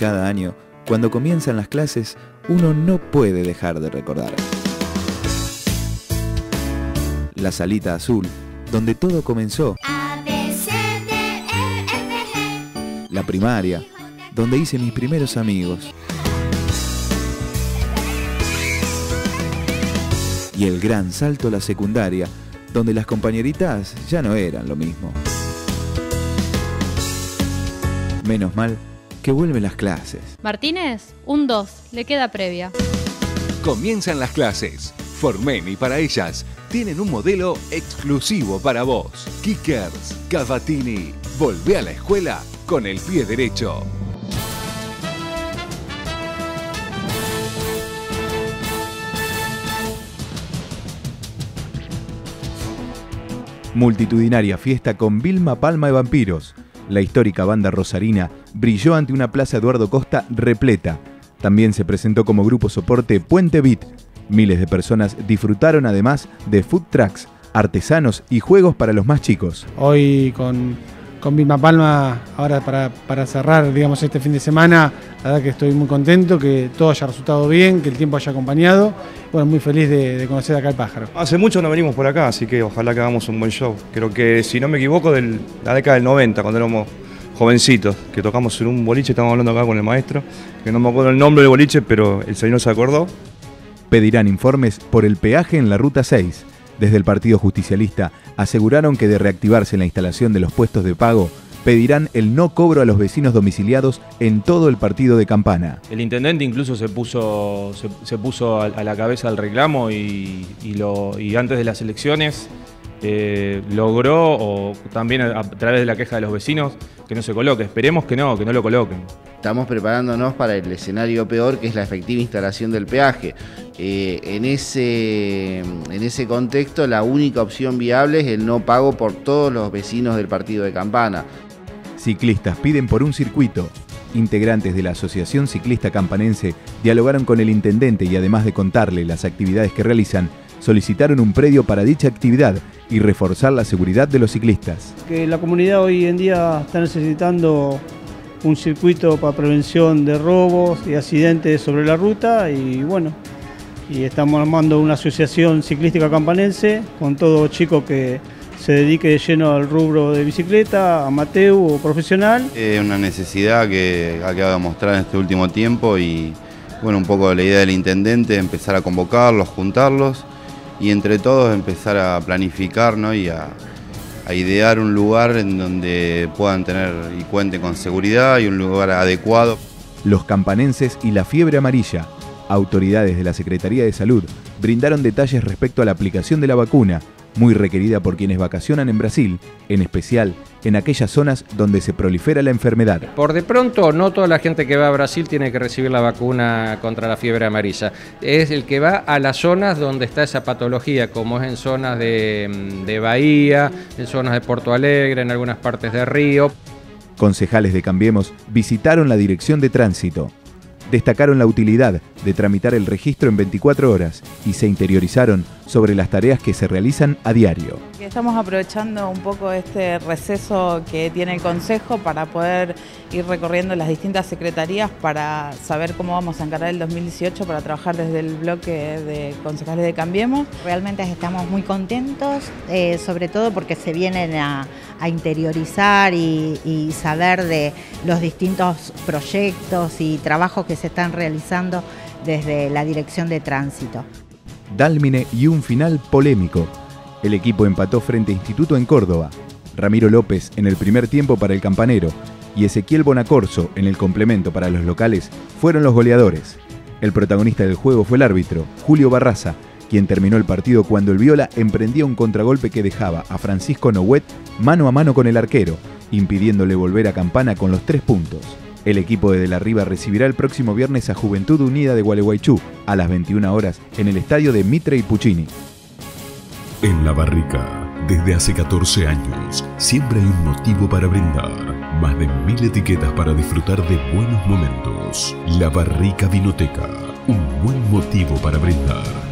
cada año, cuando comienzan las clases, uno no puede dejar de recordar. La salita azul, donde todo comenzó. A, B, C, D, E, F, G. La primaria, donde hice mis primeros amigos. Y el gran salto a la secundaria, donde las compañeritas ya no eran lo mismo. Menos mal que vuelven las clases. Martínez, un 2, le queda previa. Comienzan las clases. Formeni para ellas tienen un modelo exclusivo para vos. Kickers, Cavatini. Volvé a la escuela con el pie derecho. Multitudinaria fiesta con Vilma Palma de Vampiros. La histórica banda rosarina brilló ante una plaza Eduardo Costa repleta. También se presentó como grupo soporte Puente Beat. Miles de personas disfrutaron además de food trucks, artesanos y juegos para los más chicos. Hoy con Vilma Palma, ahora para cerrar, digamos, este fin de semana, la verdad que estoy muy contento, que todo haya resultado bien, que el tiempo haya acompañado. Bueno, muy feliz de conocer acá el pájaro. Hace mucho no venimos por acá, así que ojalá que hagamos un buen show. Creo que, si no me equivoco, de la década del 90, cuando éramos jovencitos, que tocamos en un boliche, estamos hablando acá con el maestro, que no me acuerdo el nombre del boliche, pero el señor se acordó. Pedirán informes por el peaje en la Ruta 6. Desde el Partido Justicialista aseguraron que de reactivarse la instalación de los puestos de pago, pedirán el no cobro a los vecinos domiciliados en todo el partido de Campana. El intendente incluso se puso a la cabeza del reclamo y antes de las elecciones logró, o también a través de la queja de los vecinos, que no se coloque. Esperemos que no lo coloquen. Estamos preparándonos para el escenario peor, que es la efectiva instalación del peaje. En ese contexto, la única opción viable es el no pago por todos los vecinos del partido de Campana. Ciclistas piden por un circuito. Integrantes de la Asociación Ciclista Campanense dialogaron con el intendente y, además de contarle las actividades que realizan, solicitaron un predio para dicha actividad y reforzar la seguridad de los ciclistas. Que la comunidad hoy en día está necesitando un circuito para prevención de robos y accidentes sobre la ruta, y bueno, y estamos armando una asociación ciclística campanense con todo chico que se dedique de lleno al rubro de bicicleta, amateur o profesional. Es una necesidad que ha quedado demostrada en este último tiempo, y bueno, un poco la idea del intendente, empezar a convocarlos, juntarlos y entre todos empezar a planificar, ¿no? y a idear un lugar en donde puedan tener y cuenten con seguridad y un lugar adecuado. Los campanenses y la fiebre amarilla. Autoridades de la Secretaría de Salud brindaron detalles respecto a la aplicación de la vacuna, muy requerida por quienes vacacionan en Brasil, en especial en aquellas zonas donde se prolifera la enfermedad. Por de pronto, no toda la gente que va a Brasil tiene que recibir la vacuna contra la fiebre amarilla. Es el que va a las zonas donde está esa patología, como es en zonas de Bahía, en zonas de Porto Alegre, en algunas partes de Río. Concejales de Cambiemos visitaron la Dirección de Tránsito. Destacaron la utilidad de tramitar el registro en 24 horas y se interiorizaron sobre las tareas que se realizan a diario. Estamos aprovechando un poco este receso que tiene el Consejo para poder ir recorriendo las distintas secretarías para saber cómo vamos a encarar el 2018 para trabajar desde el bloque de concejales de Cambiemos. Realmente estamos muy contentos, sobre todo porque se vienen a interiorizar y saber de los distintos proyectos y trabajos que se están realizando desde la Dirección de Tránsito. Dálmine y un final polémico. El equipo empató frente a Instituto en Córdoba. Ramiro López en el primer tiempo para el Campanero y Ezequiel Bonacorso en el complemento para los locales fueron los goleadores. El protagonista del juego fue el árbitro, Julio Barraza, quien terminó el partido cuando el Viola emprendía un contragolpe que dejaba a Francisco Nouet mano a mano con el arquero, impidiéndole volver a Campana con los 3 puntos. El equipo de la Riva recibirá el próximo viernes a Juventud Unida de Gualeguaychú a las 21 horas en el estadio de Mitre y Puccini. En La Barrica, desde hace 14 años, siempre hay un motivo para brindar. Más de 1000 etiquetas para disfrutar de buenos momentos. La Barrica Vinoteca, un buen motivo para brindar.